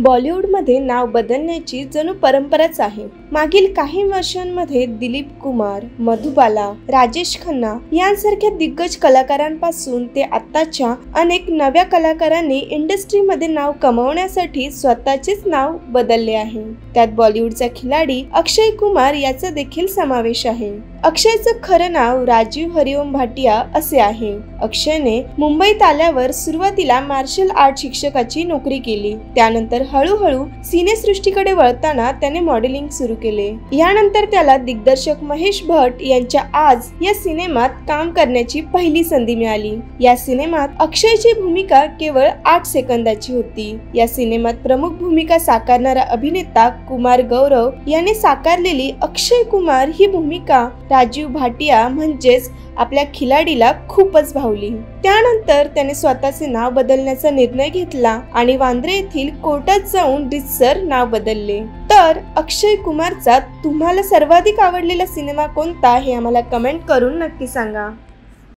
बॉलिवूडमध्ये नाव बदलण्याची जणू परंपराच आहे। मागील काही वर्षांमध्ये दिलीप कुमार, मधुबाला, राजेश खन्ना यांसारख्या दिग्गज कलाकारांपासून ते आताच्या अनेक नव्या कलाकारांनी इंडस्ट्रीमध्ये नाव कमावण्यासाठी स्वतःचेच नाव बदलले आहे। त्यात बॉलिवूडचा खिलाडी अक्षय कुमार याचा देखील समावेश आहे। अक्षयचं खरं नाव राजीव हरिओम भाटिया असे आहे। अक्षयने मुंबईत आल्यावर सुरुवातीला मार्शल आर्ट शिक्षकाची नोकरी केली। त्यानंतर हळूहळू सिनेसृष्टीकडे वळताना त्याने मॉडेलिंग सुरू केले। यानंतर त्याला दिग्दर्शक महेश भट्ट यांच्या आज या सिनेमात काम करण्याची पहिली संधी मिळाली। या सिनेमात अक्षयची भूमिका केवळ 8 सेकंदाची होती। या सिनेमात प्रमुख भूमिका साकारणारा अभिनेता कुमार गौरव याने साकारलेली अक्षय कुमार ही भूमिका राजीव भाटिया म्हणजेच आपल्या खिलाडीला खूपच भावली। त्यानंतर त्याने स्वतःचे नाव बदलण्याचा निर्णय घेतला आणि वांद्रे येथील कोर्टात जाऊन रितसर नाव बदलले। तर अक्षय कुमारचा तुम्हाला सर्वाधिक आवडलेला सिनेमा कोणता हे आम्हाला कमेंट करून नक्की सांगा।